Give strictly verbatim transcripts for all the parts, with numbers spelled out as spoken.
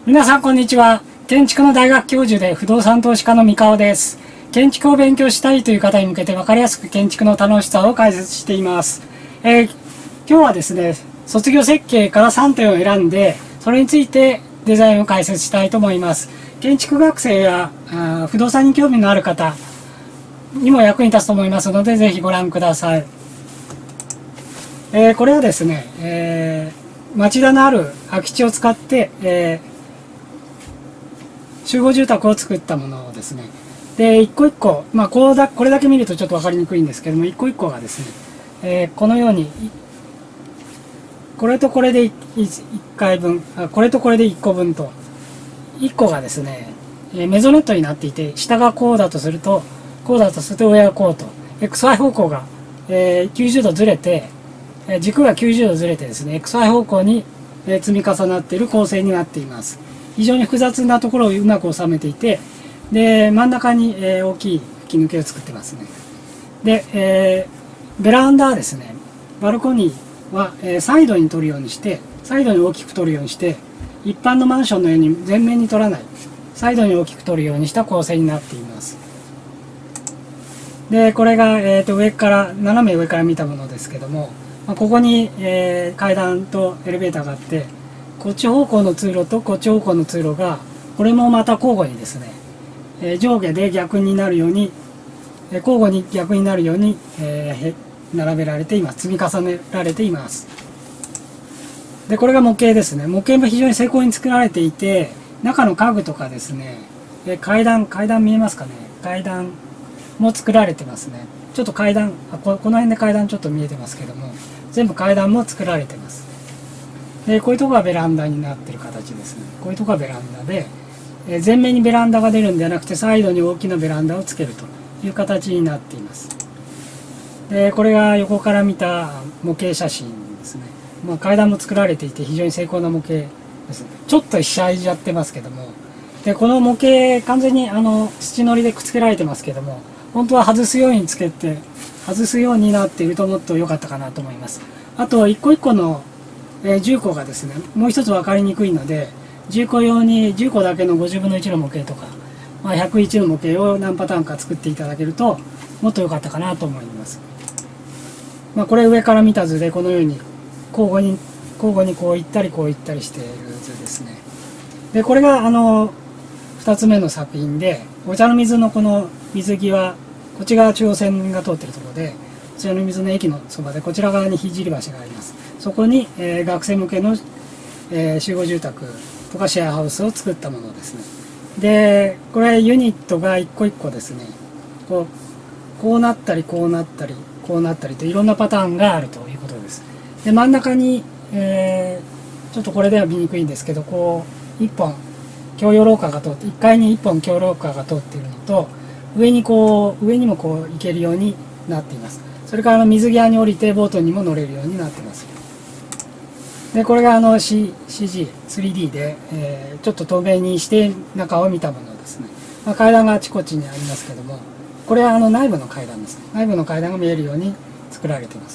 皆さんこんにちは。建築の大学教授で不動産投資家の三河です。建築を勉強したいという方に向けて分かりやすく建築の楽しさを解説しています。えー、今日はですね、卒業設計からさんてんを選んで、それについてデザインを解説したいと思います。建築学生やあ不動産に興味のある方にも役に立つと思いますので、ぜひご覧ください。えー、これはですね、えー、町田のある空き地を使って、えー、集合住宅を作ったものですね。で、一個一個、まあこうだ、これだけ見るとちょっと分かりにくいんですけども、一個一個がですね、えー、このように、これとこれでいっかいぶん、これとこれでいっこぶんと、いっこがですね、メゾネットになっていて、下がこうだとすると、こうだとすると上はこうと、エックスワイ 方向が、えー、きゅうじゅうどずれて、軸がきゅうじゅうどずれてですね、エックスワイ 方向に積み重なっている構成になっています。非常に複雑なところをうまく収めていて、で、真ん中に大きい吹き抜けを作ってますね。で、えー、ベランダはですね、バルコニーはサイドに取るようにして、サイドに大きく取るようにして、一般のマンションのように全面に取らない、サイドに大きく取るようにした構成になっています。で、これが、えー、と上から、斜め上から見たものですけども、ここに、えー、階段とエレベーターがあって、こっち方向の通路とこっち方向の通路が、これもまた交互にですね、えー、上下で逆になるように、えー、交互に逆になるように、えー、並べられています。積み重ねられています。で、これが模型ですね。模型も非常に精巧に作られていて、中の家具とかですね、えー、階段、階段見えますかね。階段も作られてますね。ちょっと階段、あ、こ、この辺で階段ちょっと見えてますけども、全部階段も作られてます。で、こういうところがベランダになってる形ですね。こういうところがベランダで、えー、前面にベランダが出るんではなくて、サイドに大きなベランダをつけるという形になっています。で、これが横から見た模型写真ですね。まあ、階段も作られていて、非常に精巧な模型ですね。ちょっとしゃいじゃってますけども、で、この模型、完全にあの土のりでくっつけられてますけども、本当は外すようにつけて、外すようになっているともっと良かったかなと思います。あと、一個一個の、えー、重工がですね、もう一つ分かりにくいので、重工用に重工だけのごじゅうぶんのいちの模型とか、まあ、ひゃくいちの模型を何パターンか作っていただけると、もっと良かったかなと思います。まあ、これ上から見た図で、このように、交互に、交互にこう行ったりこう行ったりしている図ですね。で、これが、あの、二つ目の作品で、お茶の水のこの水際、こっち側中央線が通っているところで、お茶の水の駅のそばで、こちら側に聖橋があります。そこに、えー、学生向けの、えー、集合住宅とかシェアハウスを作ったものですね。で、これユニットが一個一個ですね、こう、こうなったり、こうなったり、こうなったりといろんなパターンがあるということです。で、真ん中に、えー、ちょっとこれでは見にくいんですけど、こう、一本、共用廊下が通って、いっかいにいっぽん共用廊下が通っているのと、上にこう、上にもこう行けるようになっています。それからあの水際に降りてボートにも乗れるようになっています。で、これがあの シージー、スリーディー で、えー、ちょっと透明にして中を見たものですね。まあ、階段があちこちにありますけども、これはあの内部の階段ですね。内部の階段が見えるように作られています。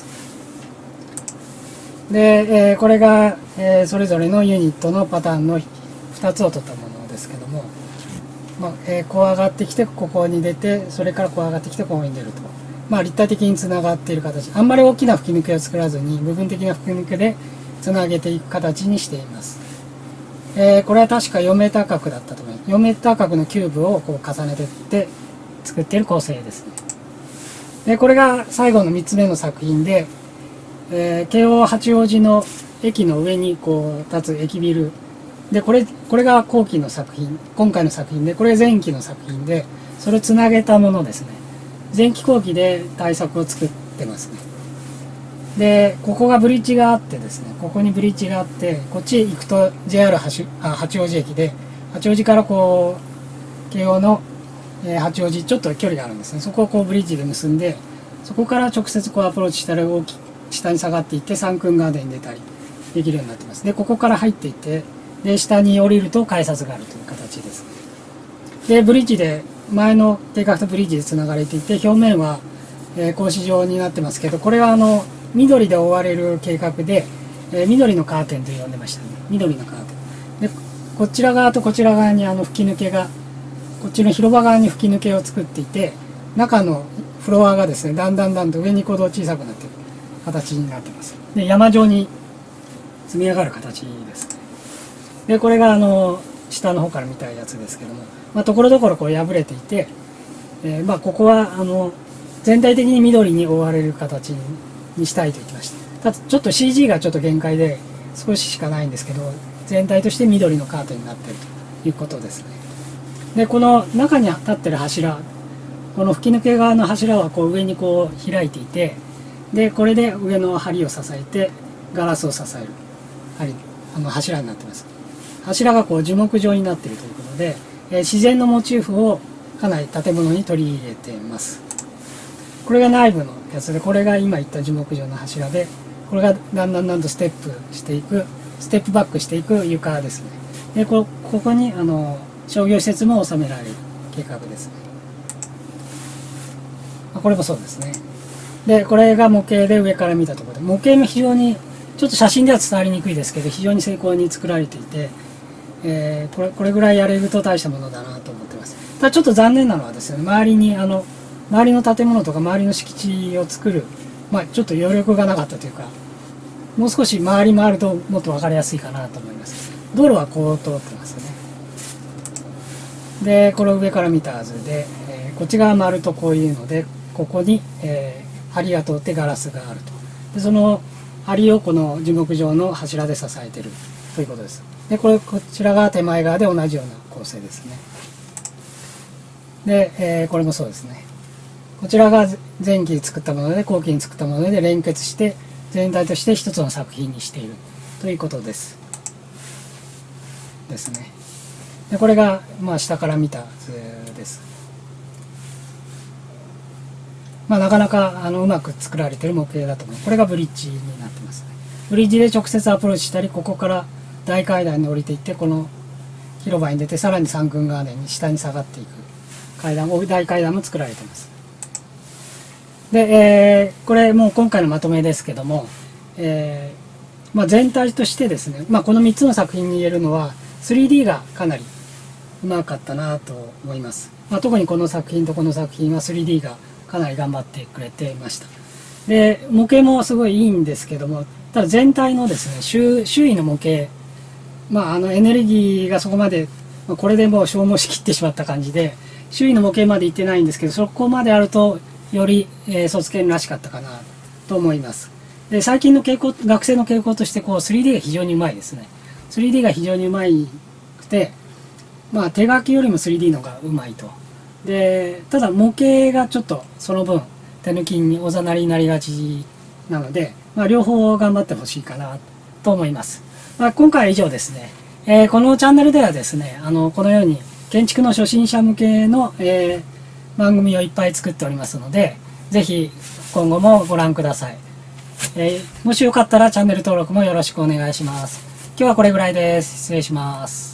で、えー、これが、えー、それぞれのユニットのパターンのふたつを取ったものですけども、まあえー、こう上がってきてここに出て、それからこう上がってきてここに出ると、まあ、立体的につながっている形、あんまり大きな吹き抜けを作らずに部分的な吹き抜けでつなげていく形にしています。えー、これは確かよんメーター角だったと思います。よんメーター角のキューブをこう重ねていって作っている構成ですね。で、これが最後のみっつめの作品で、えー、京王八王子の駅の上にこう立つ駅ビルで、これ、これが後期の作品、今回の作品で、これ前期の作品で、それをつなげたものですね。前期後期で対策を作ってますね。で、ここがブリッジがあってですね、ここにブリッジがあって、こっちへ行くと ジェイアール 八, あ八王子駅で、八王子からこう、京王の、えー、八王子、ちょっと距離があるんですね。そこをこうブリッジで結んで、そこから直接こうアプローチしたら大き下に下がっていって、サンクンガーデンに出たりできるようになってます。で、ここから入っていって、で、下に降りると改札があるという形です。で、ブリッジで、前の計画とブリッジでつながれていて、表面は、えー、格子状になってますけど、これはあの、緑で覆われる計画で、えー、緑のカーテンと呼んでましたね。緑のカーテン。で、ここちら側とこちら側にあの吹き抜けが、こっちの広場側に吹き抜けを作っていて、中のフロアがですね、だんだんだんと上に行くほど小さくなっている形になってます。で、山状に積み上がる形ですね。で、これがあの下の方から見たやつですけども、まあ、ところどころこう破れていて、えー、まあここはあの全体的に緑に覆われる形にしたいと言ってました。ただちょっと シージー がちょっと限界で少ししかないんですけど、全体として緑のカーテンになっているということですね。で、この中に立ってる柱、この吹き抜け側の柱はこう上にこう開いていて、でこれで上の梁を支えてガラスを支える梁、あの柱になってます。柱がこう樹木状になっているということで、えー、自然のモチーフをかなり建物に取り入れています。これが内部のやつで、これが今言った樹木状の柱で、これがだんだんだんとステップしていく、ステップバックしていく床ですね。で、こここにあの商業施設も収められる計画ですね。これもそうですね。で、これが模型で上から見たところで、模型も非常に、ちょっと写真では伝わりにくいですけど、非常に精巧に作られていて、えー、これ、これぐらいやれると大したものだなと思ってます。ただちょっと残念なのはですね、周りに、あの、周りの建物とか周りの敷地を作る、まあちょっと余力がなかったというか、もう少し周り回るともっと分かりやすいかなと思います。道路はこう通ってますね。で、これを上から見たはずで、えー、こっち側丸とこういうので、ここに、えー、梁が通ってガラスがあると。で、その梁をこの樹木状の柱で支えているということです。で、これ、こちらが手前側で同じような構成ですね。で、えー、これもそうですね。こちらが前期に作ったもので、後期に作ったもので連結して、全体として一つの作品にしているということです。ですね。で、これが、まあ、下から見た図です。まあ、なかなかあのうまく作られている模型だと思う。これがブリッジになってますね。ブリッジで直接アプローチしたり、ここから大階段に降りていって、この広場に出て、さらに三群ガーデンに下に下がっていく階段、大階段も作られています。で、えー、これもう今回のまとめですけども、えーまあ、全体としてですね、まあ、このみっつの作品に言えるのは スリーディー がかなりうまかったなと思います。まあ、特にこの作品とこの作品は スリーディー がかなり頑張ってくれていました。で、模型もすごいいいんですけども、ただ全体のですね、周, 周囲の模型、まあ、あのエネルギーがそこまで、まあ、これでもう消耗しきってしまった感じで、周囲の模型までいってないんですけど、そこまであると、より、えー、卒検らしかったかなと思います。で、最近の傾向、学生の傾向として、こう、スリーディー が非常にうまいですね。スリーディー が非常にうまいくて、まあ、手書きよりも スリーディー の方がうまいと。で、ただ模型がちょっとその分、手抜きにおざなりになりがちなので、まあ、両方頑張ってほしいかなと思います。まあ、今回は以上ですね。えー、このチャンネルではですね、あの、このように建築の初心者向けの、えー番組をいっぱい作っておりますので、ぜひ今後もご覧ください。えー、もしよかったらチャンネル登録もよろしくお願いします。今日はこれぐらいです。失礼します。